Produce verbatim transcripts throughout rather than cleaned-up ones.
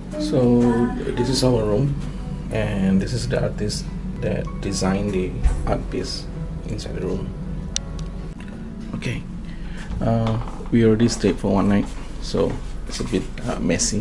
So this is our room, and this is the artist that designed the art piece inside the room. Okay, uh, we already stayed for one night, so it's a bit uh, messy.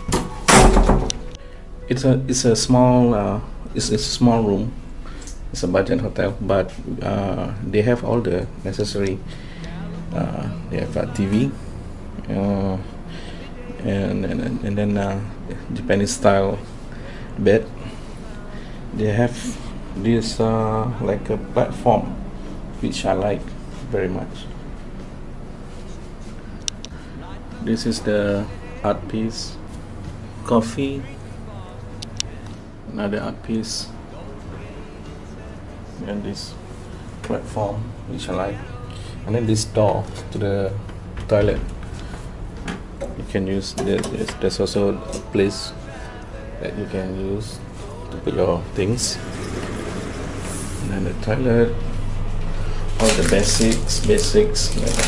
It's a it's a small uh, it's, it's a small room. It's a budget hotel, but uh, they have all the necessary. Uh, they have a T V, uh, and, and and then uh, Japanese style bed. They have this uh, like a platform, which I like very much. This is the art piece. Coffee. Another art piece. And this platform, which I like. And then this door to the toilet. You can use this. There's also a place that you can use to put your things. And then the toilet, all the basics, basics, like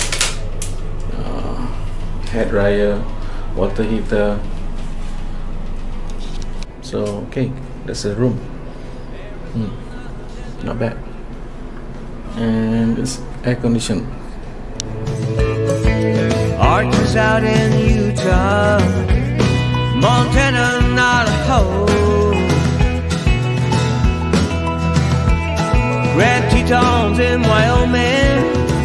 uh, hair dryer, water heater. So okay, that's the room. Hmm. Not bad. And it's air conditioned. Arches out in Utah, Montana, Navajo, Grand Tetons in Wyoming,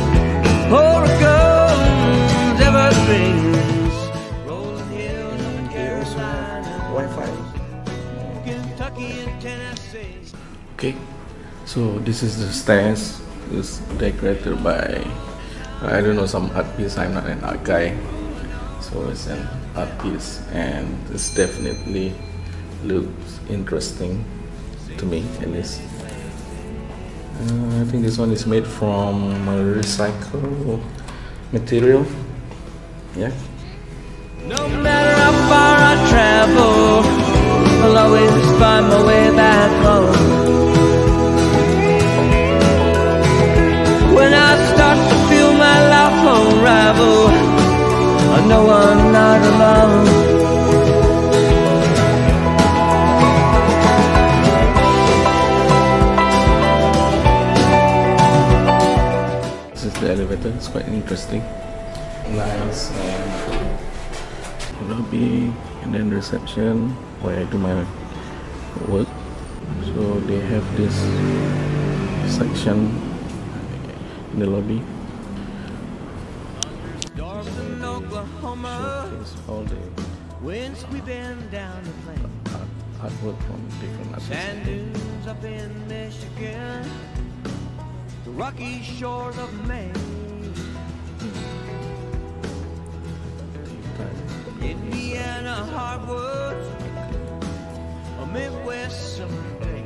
Oregon's Everglades, Rolling Hills, North Carolina, Wi-Fi. Kentucky and Tennessee. Okay, so this is the stairs. It's decorated by, I don't know, some art piece. I'm not an art guy, so it's an art piece, and this definitely looks interesting to me, at least. Uh, I think this one is made from a recycled material. Yeah. No matter how far I travel, I'll always find my way back home. When I start to feel my life unravel, I know I'm not alone. This is the elevator. It's quite interesting. Nice. And lobby, and then reception where I do my work. So they have this section in the lobby. Darling, Oklahoma, Showcase all the wind sweeping down the plain. art, artwork from different artists. Sand dunes up in Michigan, the rocky shores of Maine, Indiana hardwoods, a Midwest summer day.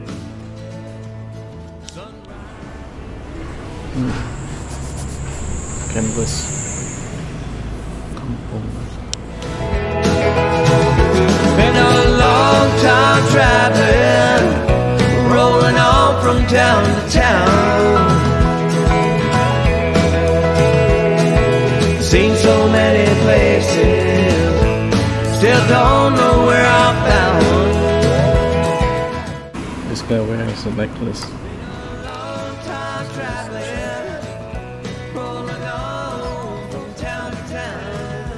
Sunrise. Hmm. Canvas. Kampung. Been a long time traveling, rolling on from town to town. Seen so many places, still don't know where I'm bound. This guy wears a necklace. Long time traveling, rolling on from town to town.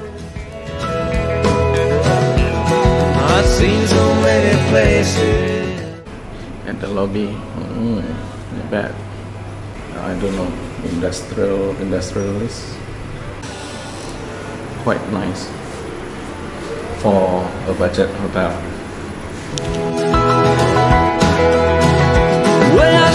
I've seen so many places. At the lobby, mm, not bad. I don't know, industrial, industrialist. Quite nice for a budget hotel. When I